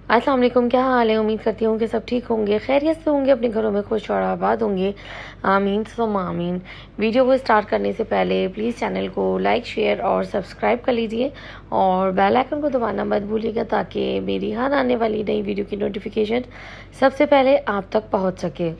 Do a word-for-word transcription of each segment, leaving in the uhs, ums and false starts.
अस्सलाम वालेकुम, क्या हाल है। उम्मीद करती हूँ कि सब ठीक होंगे, खैरियत से होंगे, अपने घरों में खुश और आबाद होंगे। आमीन सुम आमीन। वीडियो को स्टार्ट करने से पहले प्लीज़ चैनल को लाइक शेयर और सब्सक्राइब कर लीजिए और बेल आइकन को दबाना मत भूलिएगा ताकि मेरी हर आने वाली नई वीडियो की नोटिफिकेशन सबसे पहले आप तक पहुँच सके।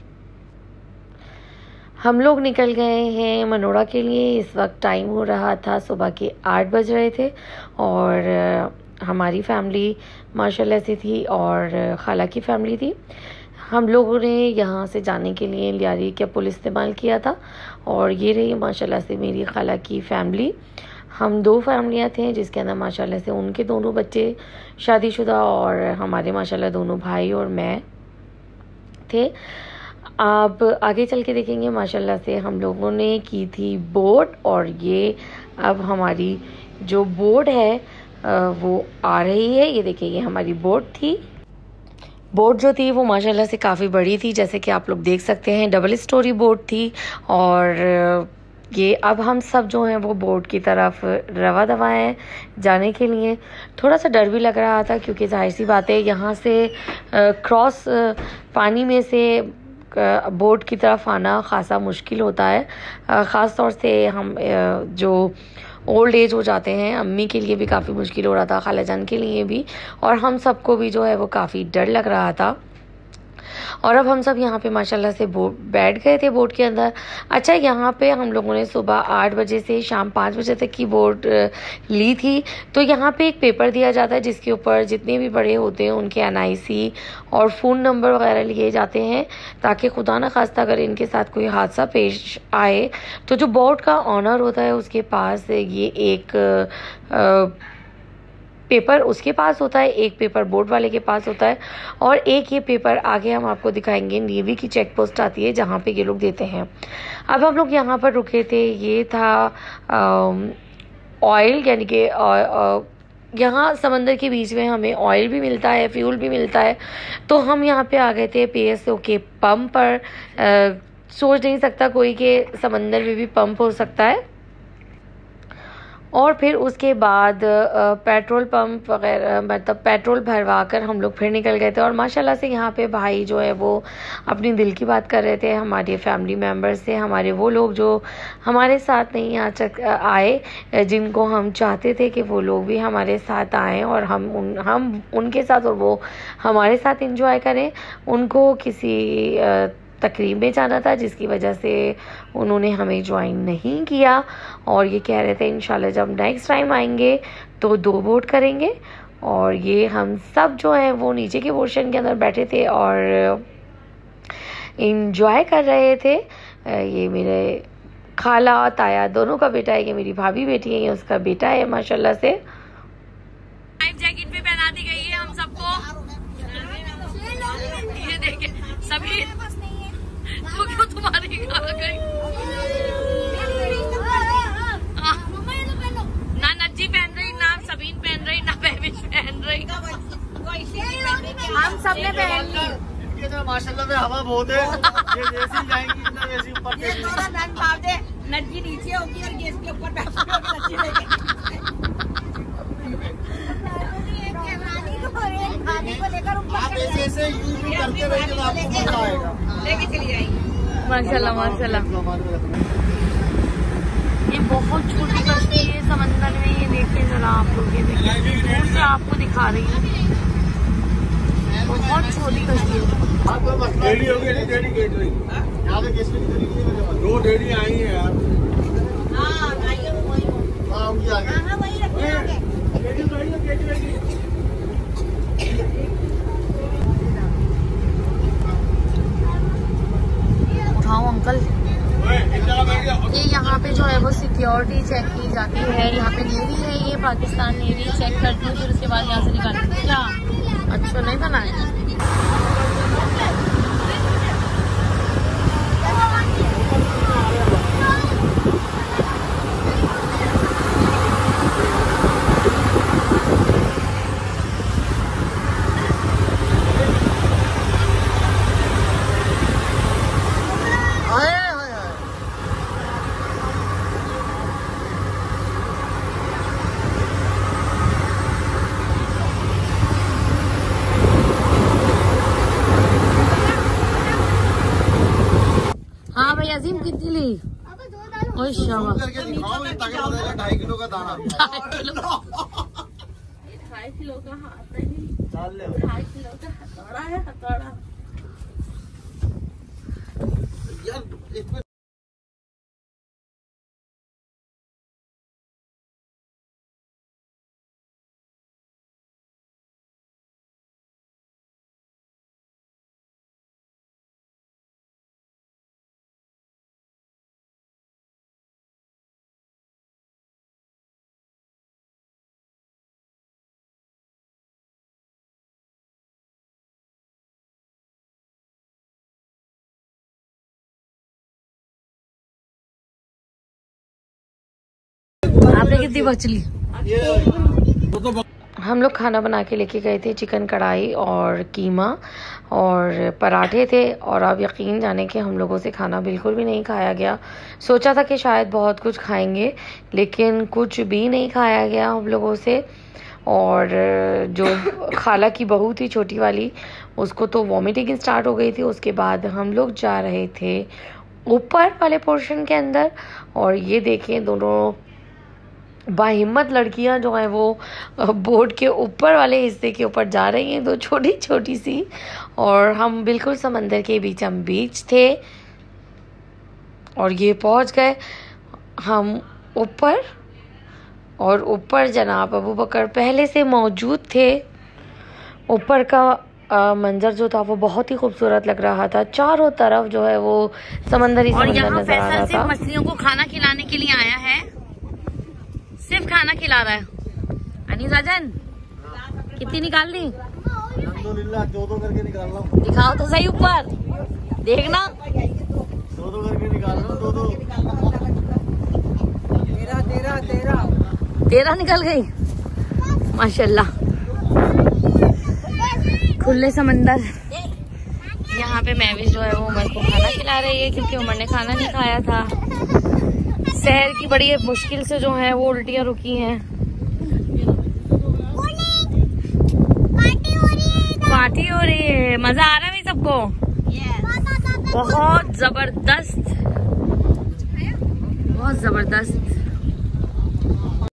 हम लोग निकल गए हैं मनोड़ा के लिए। इस वक्त टाइम हो रहा था सुबह के आठ बज रहे थे और हमारी फैमिली माशाल्लाह से थी और खाला की फैमिली थी। हम लोगों ने यहाँ से जाने के लिए लियारी का पुल इस्तेमाल किया था और ये रही माशाल्लाह से मेरी खाला की फैमिली। हम दो फैमिलियाँ थे जिसके अंदर माशाल्लाह से उनके दोनों बच्चे शादीशुदा और हमारे माशाल्लाह दोनों भाई और मैं थे। आप आगे चल के देखेंगे माशाल्लाह से हम लोगों ने की थी बोट और ये अब हमारी जो बोट है वो आ रही है। ये देखिए, ये हमारी बोट थी। बोट जो थी वो माशाल्लाह से काफ़ी बड़ी थी, जैसे कि आप लोग देख सकते हैं डबल स्टोरी बोट थी। और ये अब हम सब जो हैं वो बोट की तरफ रवा दवा हैं जाने के लिए। थोड़ा सा डर भी लग रहा था क्योंकि जाहिर सी बात है यहाँ से क्रॉस पानी में से बोट की तरफ आना ख़ासा मुश्किल होता है। ख़ास तौर से हम जो ओल्ड एज हो जाते हैं, अम्मी के लिए भी काफ़ी मुश्किल हो रहा था, खाला जान के लिए भी, और हम सबको भी जो है वो काफ़ी डर लग रहा था। और अब हम सब यहाँ पे माशाल्लाह से बोट बैठ गए थे बोट के अंदर। अच्छा, यहाँ पे हम लोगों ने सुबह आठ बजे से शाम पाँच बजे तक की बोट ली थी। तो यहाँ पे एक पेपर दिया जाता है जिसके ऊपर जितने भी बड़े होते हैं उनके एन आई सी और फ़ोन नंबर वगैरह लिए जाते हैं ताकि खुदा न खास्ता अगर इनके साथ कोई हादसा पेश आए तो जो बोट का ऑनर होता है उसके पास ये एक आ, पेपर उसके पास होता है, एक पेपर बोट वाले के पास होता है और एक ये पेपर आगे हम आपको दिखाएंगे नेवी की चेक पोस्ट आती है जहाँ पे ये लोग देते हैं। अब हम लोग यहाँ पर रुके थे, ये था ऑयल, यानी कि यहाँ समंदर के बीच में हमें ऑयल भी मिलता है, फ्यूल भी मिलता है। तो हम यहाँ पे आ गए थे पी एस ओ के पंप पर। आ, सोच नहीं सकता कोई कि समंदर में भी पंप हो सकता है। और फिर उसके बाद पेट्रोल पंप वगैरह मतलब पेट्रोल भरवा कर हम लोग फिर निकल गए थे। और माशाल्लाह से यहाँ पे भाई जो है वो अपनी दिल की बात कर रहे थे। हमारे फैमिली मेम्बर्स से हमारे वो लोग जो हमारे साथ नहीं आ चक आए, जिनको हम चाहते थे कि वो लोग भी हमारे साथ आएँ और हम उन हम उनके साथ और वो हमारे साथ इंजॉय करें। उनको किसी तकरीब में जाना था जिसकी वजह से उन्होंने हमें ज्वाइन नहीं किया और ये कह रहे थे इंशाल्लाह जब नेक्स्ट टाइम आएंगे तो दो बोट करेंगे। और ये हम सब जो है वो नीचे के पोर्शन के अंदर बैठे थे और इंजॉय कर रहे थे। ये मेरे खाला ताया दोनों का बेटा है, ये मेरी भाभी बेटी है, ये उसका बेटा है माशाल्लाह से। लाइफ जैकेट भी पहना दी गई है हम सबको। ये देखे सभी तो क्यों तुम्हारी गई ना नज्जी पहन रही, ना सबीन पहन रही, ना बेबिश पहन रही। हम सबने पहन ली। माशाल्लाह में हवा बहुत है, ये वैसी जाएंगी ना वैसी ऊपर दे। नज्जी नीचे होगी और ये इसके ऊपर बैठी होगी। आप ऐसे ऐसे यूज भी करते रहिए तो आपको मजा आएगा। लेके चली जाएगी माशाल्लाह माशाल्लाह। ये बहुत छोटी कश्ती है समंदर में, ये देखिए जरा आप लोग, ये देखिए दूर से आपको दिखा रही है, बहुत छोटी कश्ती है। डेढ़ी हो गई, डेढ़ी गेट रही यहाँ पे किसकी दो डेढ़ी आई है यार। हाँ हाँ वही आगे उठाओ अंकल। ये यहाँ पे जो है वो सिक्योरिटी चेक की जाती है। यहाँ पे नेवी है, ये पाकिस्तान नेवी चेक करती है, फिर उसके बाद यहाँ से निकालती है। क्या अच्छा नहीं बना है। अजीम कितनी ली? ओए शाबाश। करके दिखाओ ताकि पता चले ढाई किलो का दाना। ढाई किलो का हाथ नहीं, ढाई किलो का हथौड़ा है, हथौड़ा। यार इसमें आपने कितनी बचली? हम लोग खाना बना के लेके गए थे चिकन कढ़ाई और कीमा और पराठे थे, और अब यकीन जाने कि हम लोगों से खाना बिल्कुल भी नहीं खाया गया। सोचा था कि शायद बहुत कुछ खाएंगे, लेकिन कुछ भी नहीं खाया गया हम लोगों से। और जो खाला की बहू थी छोटी वाली, उसको तो वॉमिटिंग स्टार्ट हो गई थी। उसके बाद हम लोग जा रहे थे ऊपर वाले पोर्शन के अंदर, और ये देखें दोनों बाहिम्मत लड़कियां जो हैं वो बोट के ऊपर वाले हिस्से के ऊपर जा रही हैं, दो छोटी छोटी सी। और हम बिल्कुल समंदर के बीच हम बीच थे, और ये पहुंच गए हम ऊपर। और ऊपर जनाब अबू बकर पहले से मौजूद थे। ऊपर का आ, मंजर जो था वो बहुत ही खूबसूरत लग रहा था। चारों तरफ जो है वो समंदरी समंदर नजर आ रहा था। मछलियों को खाना खिलाने के लिए आया है, सिर्फ खाना खिला रहा है। अनीसा जान कितनी निकाल ली? अल्हम्दुलिल्लाह चौदह करके निकाल रहा हूँ। दिखाओ तो सही ऊपर, देखना। चौदह करके निकाल रहा हूँ, दो दो। तेरह तेरह तेरह तेरह निकल गई माशाल्लाह। खुले समंदर। यहाँ पे महविश जो है वो उमर को खाना खिला रही है, क्योंकि उमर ने खाना नहीं खाया था। शहर की बड़ी मुश्किल से जो है वो उल्टियाँ रुकी हैं। पार्टी हो रही है, मजा आ रहा है भाई सबको? बहुत जबरदस्त, बहुत जबरदस्त।